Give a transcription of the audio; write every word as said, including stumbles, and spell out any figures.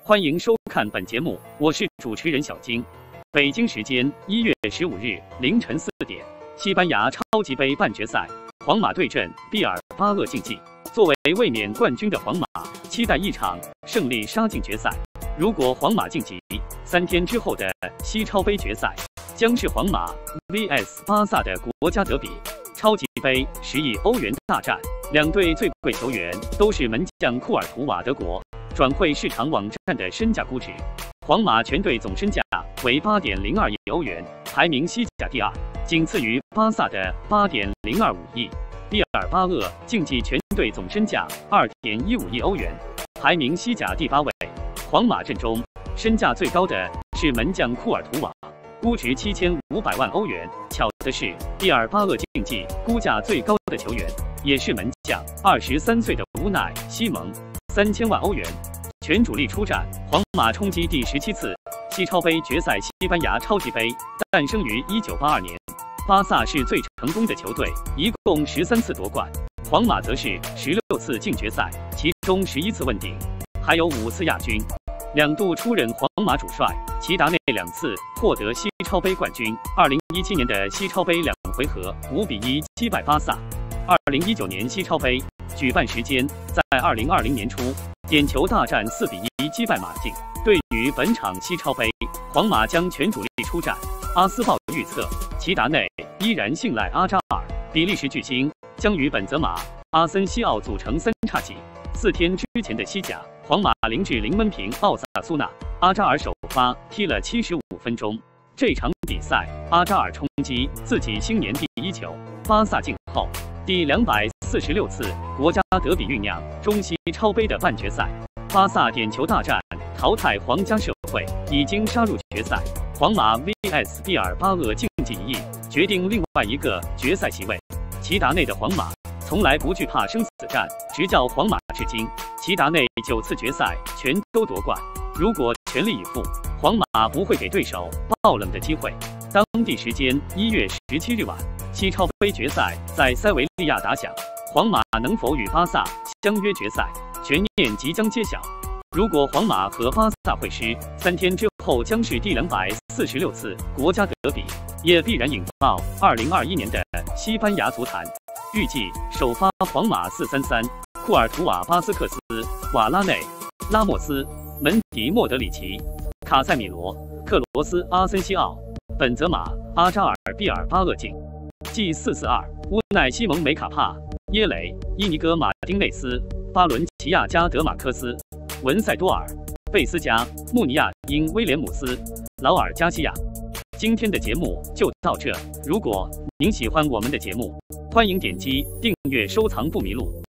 欢迎收看本节目，我是主持人小金。北京时间一月十五日凌晨四点，西班牙超级杯半决赛，皇马对阵毕尔巴鄂竞技。作为卫冕冠军的皇马，期待一场胜利杀进决赛。如果皇马晋级，三天之后的西超杯决赛将是皇马 V S 巴萨的国家德比。超级杯十亿欧元大战，两队最贵球员都是门将库尔图瓦。德国转会市场网站的身价估值，皇马全队总身价为 八点零二亿欧元，排名西甲第二，仅次于巴萨的 八点零二五亿。毕尔巴鄂竞技全队总身价 二点一五亿欧元，排名西甲第八位。皇马阵中身价最高的是门将库尔图瓦，估值七千五百万欧元。巧的是，毕尔巴鄂竞技估价最高的球员也是门将，二十三岁的乌奈西蒙，三千万欧元。全主力出战，皇马冲击第十七次西超杯决赛。西班牙超级杯诞生于一九八二年，巴萨是最成功的球队，一共十三次夺冠，皇马则是十六次进决赛，其中十一次问鼎，还有五次亚军。两度出任皇马主帅，齐达内两次获得西超杯冠军。二零一七年的西超杯两回合五比一击败巴萨。二零一九年西超杯举办时间在二零二零年初，点球大战四比一击败马竞。对于本场西超杯，皇马将全主力出战。阿斯报预测，齐达内依然信赖阿扎尔，比利时巨星将与本泽马、阿森西奥组成三叉戟。四天之前的西甲，皇马零比零闷平奥萨苏纳，阿扎尔首发踢了七十五分钟。这场比赛，阿扎尔冲击自己新年第一球。巴萨静后第两百四十六次国家德比酝酿中西超杯的半决赛，巴萨点球大战淘汰皇家社会，已经杀入决赛。皇马 V S 毕尔巴鄂竞技一役，决定另外一个决赛席位。齐达内的皇马从来不惧怕生死战，执教皇马至今，齐达内九次决赛全都夺冠。如果全力以赴，皇马不会给对手爆冷的机会。当地时间一月十七日晚，西超杯决赛在塞维利亚打响，皇马能否与巴萨相约决赛，悬念即将揭晓。如果皇马和巴萨会师，三天之后将是第两百四十六次国家德比，也必然引爆二零二一年的西班牙足坛。预计首发皇马四三三，库尔图瓦、巴斯克斯、瓦拉内、拉莫斯、门迪、莫德里奇、卡塞米罗、克罗斯、阿森西奥、本泽马、阿扎尔。毕尔巴鄂竞技四四二，乌奈西蒙、梅卡帕、耶雷、伊尼戈、马丁内斯、巴伦齐亚加、德马科斯、文塞多尔、贝斯加、穆尼亚因、威廉姆斯、劳尔加西亚。今天的节目就到这，如果您喜欢我们的节目，欢迎点击订阅收藏不迷路。